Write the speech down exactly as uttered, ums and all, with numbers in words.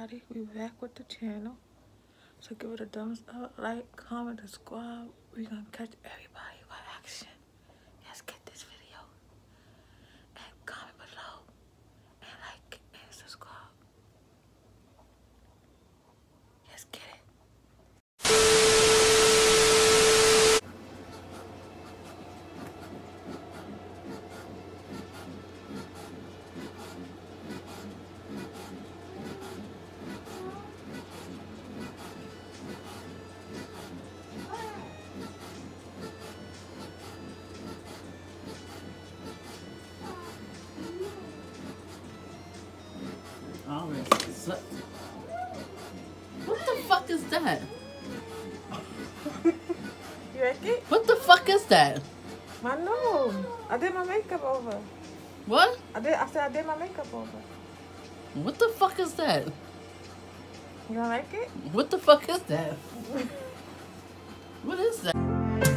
everybody, we back with the channel. So give it a thumbs up, like, comment, subscribe. We're gonna catch everybody by action. Let's get this video. And comment below. And like and subscribe. Let's get it. What the fuck is that? You like it? What the fuck is that? I know. I did my makeup over. What? I did. I said I did my makeup over. What the fuck is that? You don't like it? What the fuck is that? What is that?